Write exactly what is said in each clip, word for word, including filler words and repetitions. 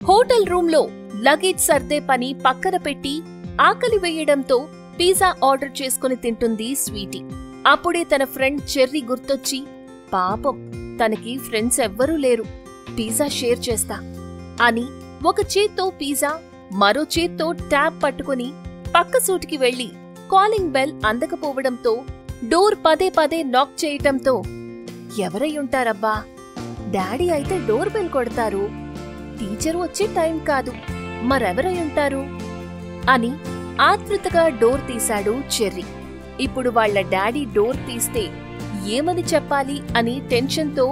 Hotel రూంలో luggage సర్దే పని పక్కన పెట్టి ఆకలి వేయడంతో పిజ్జా ఆర్డర్ చేసుకుని తింటుంది స్వీటీ. అప్పుడే తన ఫ్రెండ్ చెర్రీ గుర్తొచ్చి, పాపం తనకి ఫ్రెండ్స్ ఎవ్వరూ లేరు, పిజ్జా షేర్ చేస్తా అని ఒక చేత్తో పిజ్జా మరో చేత్తో ట్యాబ్ పట్టుకుని పక్క సూటికి వెళ్లి కాలింగ్ బెల్ అందకపోవడంతో డోర్ పదే పదే నాక్ చేయటంతో, ఎవరై ఉంటారబ్బా, డాడీ అయితే డోర్ బెల్ కొడతారు, టీచరు వచ్చే టైం కాదు, మరెవరై ఉంటారు అని ఆతృతగా డోర్ తీశాడు చెర్రీ. ఇప్పుడు వాళ్ల డాడీ డోర్ తీస్తే ఏమని చెప్పాలి అని టెన్షన్తో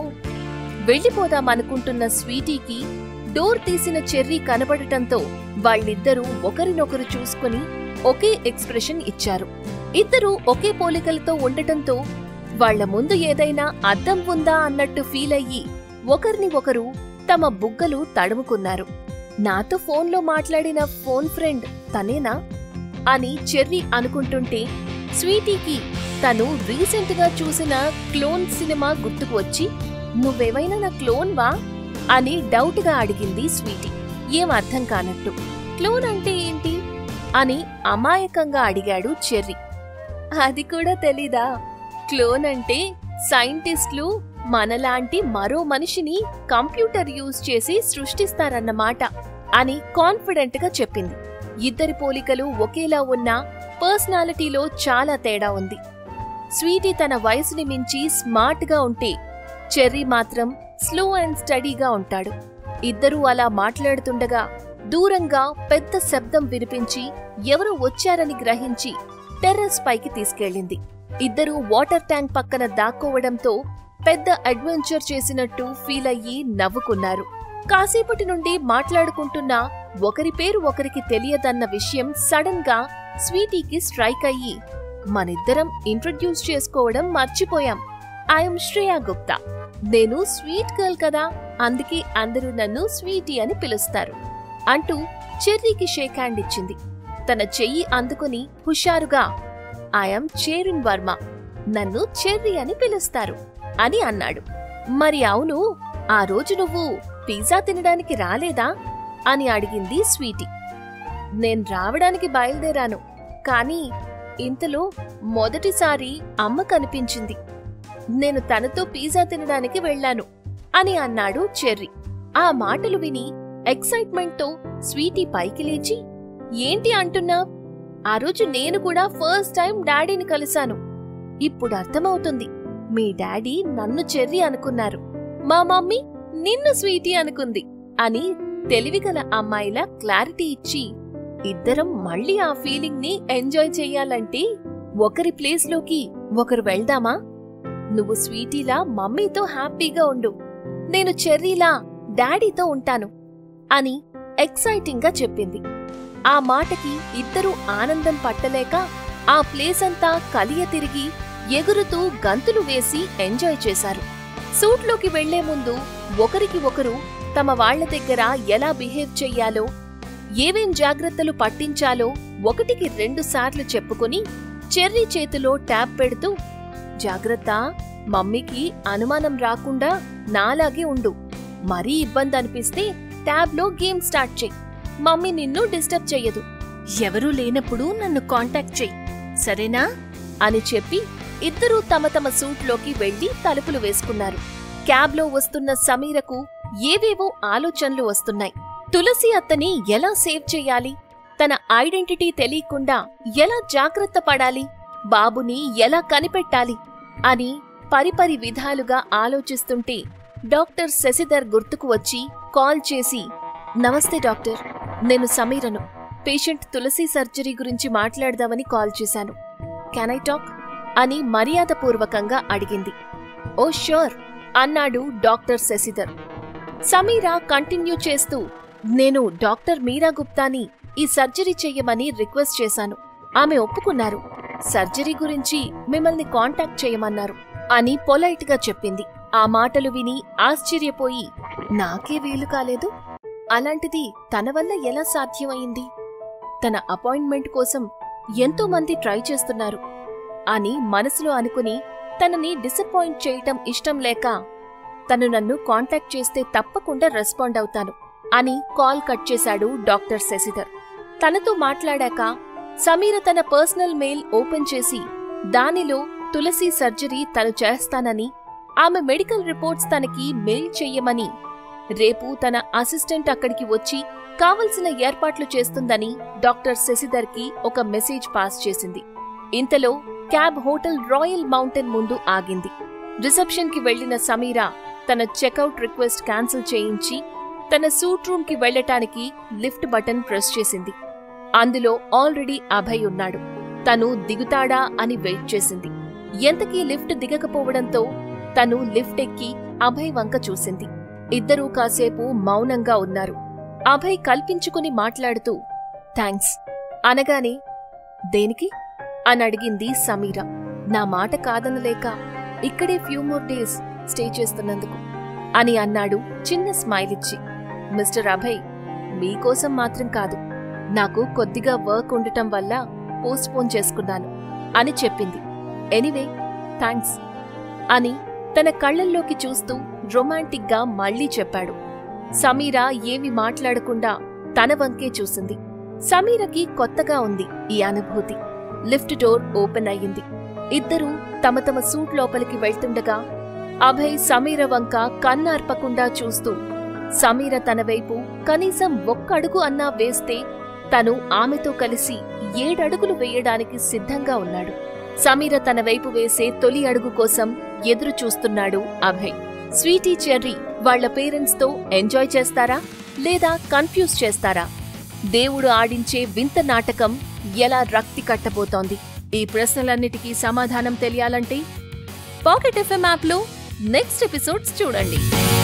వెళ్లిపోదామనుకుంటున్న స్వీటీకి డోర్ తీసిన చెర్రీ కనబడటంతో వాళ్ళిద్దరూ ఒకరినొకరు చూసుకుని ఒకే ఎక్స్ప్రెషన్ ఇచ్చారు. ఇద్దరూ ఒకే పోలికలతో ఉండటంతో వాళ్ల ముందు ఏదైనా అద్దం ఉందా అన్నట్టు ఫీల్ అయ్యి ఒకరిని ఒకరు తమ బుగ్గలు తడుముకున్నారు. నాతో ఫోన్లో మాట్లాడిన ఫోన్ ఫ్రెండ్ తనేనా అని చెర్రీ అనుకుంటుంటే స్వీటీకి తను రీసెంట్ గా చూసిన క్లోన్ సినిమా గుర్తుకు వచ్చి, నువ్వేమైనా నా క్లోన్ వా అని డౌట్ గా అడిగింది స్వీటీ. ఏం అర్థం కానట్టు. క్లోన్ అంటే ఏంటి అని అమాయకంగా అడిగాడు చెర్రీ. అది కూడా తెలీదా? క్లోన్ అంటే సైంటిస్టులు మనలాంటి మరో మనిషిని కంప్యూటర్ యూజ్ చేసి సృష్టిస్తారన్నమాట అని కాన్ఫిడెంట్ గా చెప్పింది. ఇద్దరి పోలికలు ఒకేలా ఉన్నా పర్సనాలిటీలో చాలా తేడా ఉంది. స్వీటీ తన వయసుని మించి స్మార్ట్ గా ఉంటే చెర్రీ మాత్రం స్లో అండ్ స్టడీగా ఉంటాడు. ఇద్దరూ అలా మాట్లాడుతుండగా దూరంగా పెద్ద శబ్దం వినిపించి ఎవరో వచ్చారని గ్రహించి టెర్రస్ పైకి తీసుకెళ్ళింది. ఇద్దరూ వాటర్ ట్యాంక్ పక్కన దాక్కోవడంతో పెద్ద అడ్వెంచర్ చేసినట్టు ఫీల్ అయ్యి నవ్వుకున్నారు. కాసేపటి నుండి మాట్లాడుకుంటున్నా ఒకరి పేరు ఒకరికి తెలియదన్న విషయం సడన్ గా స్వీటీకి స్ట్రైక్ అయ్యి, మనిద్దరం ఇంట్రడ్యూస్ చేసుకోవడం మర్చిపోయాం. ఐఎమ్ శ్రేయా గుప్తా. నేను స్వీట్ గర్ల్ కదా, అందుకే అందరూ నన్ను స్వీటీ అని పిలుస్తారు అంటూ చెర్రీకి షేక్ హ్యాండ్ ఇచ్చింది. తన చెయ్యి అందుకుని హుషారుగా, ఐఎమ్ చేరిన్ వర్మ, నన్ను చెర్రీ అని పిలుస్తారు అని అన్నాడు. మరి అవును, ఆ రోజు నువ్వు పిజ్జా తినడానికి రాలేదా అని అడిగింది స్వీటీ. నేను రావడానికి బయలుదేరాను, కానీ ఇంతలో మొదటిసారి అమ్మ కనిపించింది. నేను తనతో పిజ్జా తినడానికి వెళ్లాను అని అన్నాడు చెర్రీ. ఆ మాటలు విని ఎక్సైట్మెంట్ తో స్వీటీ పైకి లేచి, ఏంటి అంటున్నా? ఆ రోజు నేను కూడా ఫస్ట్ టైం డాడీని కలిశాను. ఇప్పుడు అర్థమవుతుంది, మీ డాడీ నన్ను చెర్రీ అనుకున్నారు, మా మమ్మీ నిన్ను స్వీటీ అనుకుంది అని తెలివిగల అమ్మాయిలా క్లారిటీ ఇచ్చి, ఇద్దరం మళ్ళీ ఆ ఫీలింగ్ ని ఎంజాయ్ చెయ్యాలంటే ఒకరి ప్లేస్ లోకి ఒకరు వెళ్దామా? నువ్వు స్వీటీలా మమ్మీతో హ్యాపీగా ఉండు, నేను చెర్రీలా డాడీతో ఉంటాను అని ఎక్సైటింగ్ గా చెప్పింది. ఆ మాటకి ఇద్దరూ ఆనందం పట్టలేక ఆ ప్లేస్ అంతా కలియ తిరిగి ఎగురుతూ గంతులు వేసి ఎంజాయ్ చేశారు. సూట్లోకి వెళ్లే ముందు ఒకరికి ఒకరు తమ వాళ్ల దగ్గర ఎలా బిహేవ్ చెయ్యాలో, ఏవేం జాగ్రత్తలు పట్టించాలో ఒకటికి రెండు సార్లు చెప్పుకుని చెర్రీ చేతిలో ట్యాబ్ పెడుతూ, జాగ్రత్త, మమ్మీకి అనుమానం రాకుండా నాలాగే ఉండు, మరీ ఇబ్బంది అనిపిస్తే ట్యాబ్లో గేమ్ స్టార్ట్ చెయ్యి, మమ్మీ నిన్ను డిస్టర్బ్ చెయ్యదు, ఎవరూ లేనప్పుడు నన్ను కాంటాక్ట్ చెయ్యి, సరేనా అని చెప్పి ఇద్దరూ తమ తమ సూట్లోకి వెళ్లి తలుపులు వేసుకున్నారు. క్యాబ్లో వస్తున్న సమీరకు ఏవేవో ఆలోచనలు వస్తున్నాయి. తులసి అత్తని ఎలా సేవ్ చెయ్యాలి, తన ఐడెంటిటీ తెలియకుండా ఎలా జాగ్రత్త పడాలి, బాబుని ఎలా కనిపెట్టాలి అని పరిపరి విధాలుగా ఆలోచిస్తుంటే డాక్టర్ శశిధర్ గుర్తుకు వచ్చి కాల్ చేసి, నమస్తే డాక్టర్, నేను సమీరను, పేషెంట్ తులసి సర్జరీ గురించి మాట్లాడదామని కాల్ చేశాను, కెన్ ఐ టాక్ అని మర్యాదపూర్వకంగా అడిగింది. ఓ ష్యూర్ అన్నాడు డాక్టర్ శశిధర్. సమీరా కంటిన్యూ చేస్తూ, నేను డాక్టర్ మీరా గుప్తాని ఈ సర్జరీ చెయ్యమని రిక్వెస్ట్ చేశాను, ఆమె ఒప్పుకున్నారు, సర్జరీ గురించి మిమ్మల్ని కాంటాక్ట్ చేయమన్నారు అని పొలైట్ గా చెప్పింది. ఆ మాటలు విని ఆశ్చర్యపోయి, నాకే వీలు కాలేదు, అలాంటిది తన వల్ల ఎలా సాధ్యమైంది? తన అపాయింట్మెంట్ కోసం ఎంతో మంది ట్రై చేస్తున్నారు అని మనసులో అనుకుని తనని డిసప్పాయింట్ చేయటం ఇష్టం లేక, తను నన్ను కాంటాక్ట్ చేస్తే తప్పకుండా రెస్పాండ్ అవుతాను అని కాల్ కట్ చేశాడు డాక్టర్ శశిధర్. తనతో మాట్లాడాక సమీర తన పర్సనల్ మెయిల్ ఓపెన్ చేసి దానిలో తులసి సర్జరీ తను చేస్తానని, ఆమె మెడికల్ రిపోర్ట్స్ తనకి మెయిల్ చెయ్యమని, రేపు తన అసిస్టెంట్ అక్కడికి వచ్చి కావలసిన ఏర్పాట్లు చేస్తుందని డాక్టర్ శశిధర్ కి ఒక మెసేజ్ పాస్ చేసింది. ఇంతలో క్యాబ్ హోటల్ రాయల్ మౌంటైన్ ముందు ఆగింది. రిసెప్షన్ కి వెళ్లిన సమీర తన చెక్అవుట్ రిక్వెస్ట్ క్యాన్సిల్ చేయించి తన సూట్ రూమ్ కి వెళ్లటానికి లిఫ్ట్ బటన్ ప్రెస్ చేసింది. అందులో ఆల్రెడీ అభయ్ ఉన్నాడు. తను దిగుతాడా అని వెయిట్ చేసింది. ఎంతకీ లిఫ్ట్ దిగకపోవడంతో తను లిఫ్ట్ ఎక్కి అభయ్ వంక చూసింది. ఇద్దరూ కాసేపు మౌనంగా ఉన్నారు. అభయ్ కల్పించుకుని మాట్లాడుతూ థ్యాంక్స్ అనగానే దేనికి అని అడిగింది సమీర. నా మాట కాదనలేక ఇక్కడే ఫ్యూ మోర్ డేస్ స్టే చేస్తున్నందుకు అని అన్నాడు చిన్న స్మైల్ ఇచ్చి. మిస్టర్ అభయ్, మీకోసం మాత్రం కాదు, నాకు కొద్దిగా వర్క్ ఉండటం వల్ల పోస్ట్ పోన్ చేసుకున్నాను అని చెప్పింది. ఎనీవే థ్యాంక్స్ అని తన కళ్లల్లోకి చూస్తూ రొమాంటిక్ గా మళ్లీ చెప్పాడు. సమీర ఏమి మాట్లాడకుండా తన వంకే చూసింది. సమీరకి కొత్తగా ఉంది ఈ అనుభూతి. లిఫ్ట్ డోర్ ఓపెన్ అయ్యింది. ఇద్దరూ తమ తమ సూట్ లోపలికి వెళ్తుండగా అభయ్ సమీర వంక కన్నార్పకుండా చూస్తూ, సమీర తన వైపు కనీసం ఒక్క అడుగు అన్నా వేస్తే తను ఆమెతో కలిసి ఏడడుగులు వేయడానికి సిద్ధంగా ఉన్నాడు. సమీర తన వైపు వేసే తొలి అడుగు కోసం ఎదురు చూస్తున్నాడు అభయ్. స్వీటీ చెర్రీ వాళ్ల పేరెంట్స్ తో ఎంజాయ్ చేస్తారా లేదా కన్ఫ్యూజ్ చేస్తారా? దేవుడు ఆడించే వింత నాటకం ఎలా రక్తి కట్టబోతోంది? ఈ ప్రశ్నలన్నిటికీ సమాధానం తెలియాలంటే పాకెట్ ఎఫ్ఎం యాప్లో నెక్స్ట్ ఎపిసోడ్స్ చూడండి.